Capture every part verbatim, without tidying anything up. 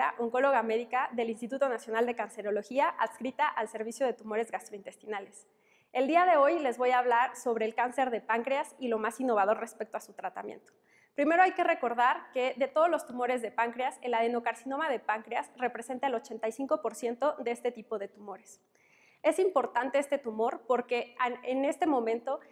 Guevara, oncóloga médica del Instituto Nacional de Cancerología, adscrita al Servicio de Tumores Gastrointestinales. El día de hoy les voy a hablar sobre el cáncer de páncreas y lo más innovador respecto a su tratamiento. Primero hay que recordar que de todos los tumores de páncreas, el adenocarcinoma de páncreas representa el ochenta y cinco por ciento de este tipo de tumores. Es importante este tumor porque en este momento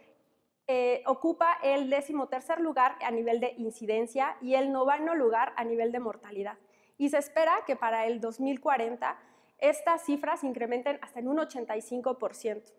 Eh, ocupa el decimotercer lugar a nivel de incidencia y el noveno lugar a nivel de mortalidad. Y se espera que para el dos mil cuarenta estas cifras incrementen hasta en un ochenta y cinco por ciento.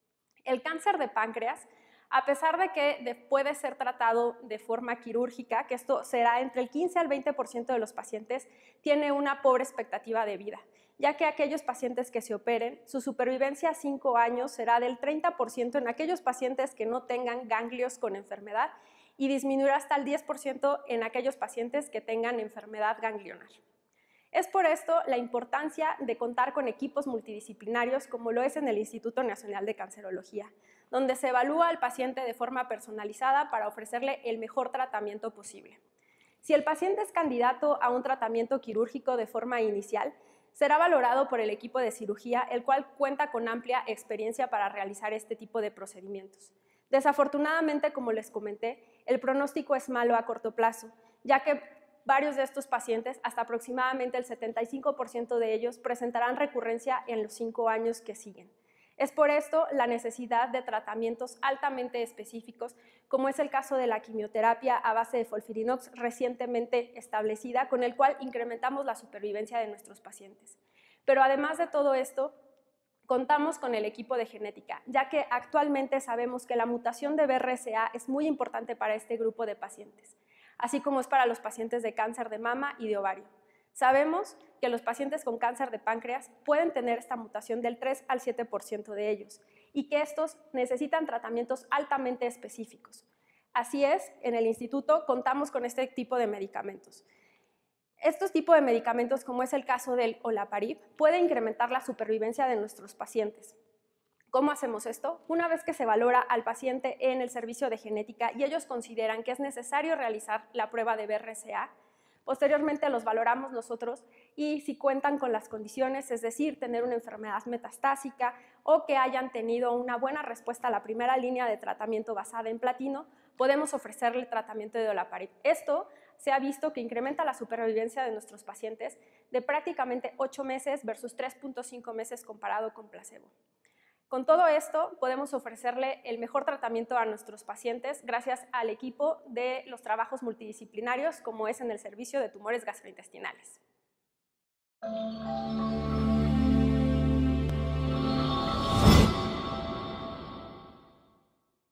El cáncer de páncreas, a pesar de que de, puede ser tratado de forma quirúrgica, que esto será entre el quince al veinte por ciento de los pacientes, tiene una pobre expectativa de vida, ya que aquellos pacientes que se operen, su supervivencia a cinco años será del treinta por ciento en aquellos pacientes que no tengan ganglios con enfermedad y disminuirá hasta el diez por ciento en aquellos pacientes que tengan enfermedad ganglionar. Es por esto la importancia de contar con equipos multidisciplinarios como lo es en el Instituto Nacional de Cancerología, donde se evalúa al paciente de forma personalizada para ofrecerle el mejor tratamiento posible. Si el paciente es candidato a un tratamiento quirúrgico de forma inicial, será valorado por el equipo de cirugía, el cual cuenta con amplia experiencia para realizar este tipo de procedimientos. Desafortunadamente, como les comenté, el pronóstico es malo a corto plazo, ya que varios de estos pacientes, hasta aproximadamente el setenta y cinco por ciento de ellos, presentarán recurrencia en los cinco años que siguen. Es por esto la necesidad de tratamientos altamente específicos, como es el caso de la quimioterapia a base de FOLFIRINOX recientemente establecida, con el cual incrementamos la supervivencia de nuestros pacientes. Pero además de todo esto, contamos con el equipo de genética, ya que actualmente sabemos que la mutación de B R C A es muy importante para este grupo de pacientes, así como es para los pacientes de cáncer de mama y de ovario. Sabemos que los pacientes con cáncer de páncreas pueden tener esta mutación del tres al siete por ciento de ellos y que estos necesitan tratamientos altamente específicos. Así es, en el instituto contamos con este tipo de medicamentos. Estos tipos de medicamentos, como es el caso del olaparib, pueden incrementar la supervivencia de nuestros pacientes. ¿Cómo hacemos esto? Una vez que se valora al paciente en el servicio de genética y ellos consideran que es necesario realizar la prueba de B R C A, posteriormente los valoramos nosotros y si cuentan con las condiciones, es decir, tener una enfermedad metastásica o que hayan tenido una buena respuesta a la primera línea de tratamiento basada en platino, podemos ofrecerle el tratamiento de olaparib. Esto se ha visto que incrementa la supervivencia de nuestros pacientes de prácticamente ocho meses versus tres punto cinco meses comparado con placebo. Con todo esto, podemos ofrecerle el mejor tratamiento a nuestros pacientes gracias al equipo de los trabajos multidisciplinarios, como es en el Servicio de Tumores Gastrointestinales.